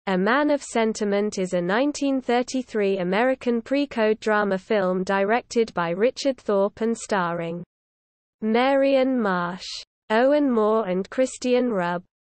A Man of Sentiment is a 1933 American pre-code drama film directed by Richard Thorpe and starring Marion Marsh, Owen Moore and Christian Rubb.